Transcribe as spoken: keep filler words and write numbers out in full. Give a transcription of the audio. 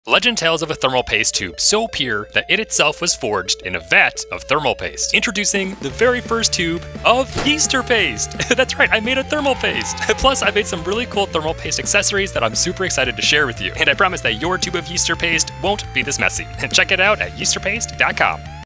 Legend tells of a thermal paste tube so pure that it itself was forged in a vat of thermal paste. Introducing the very first tube of yeaster paste. That's right, I made a thermal paste. Plus, I made some really cool thermal paste accessories that I'm super excited to share with you. And I promise that your tube of yeaster paste won't be this messy. Check it out at yeaster paste dot com.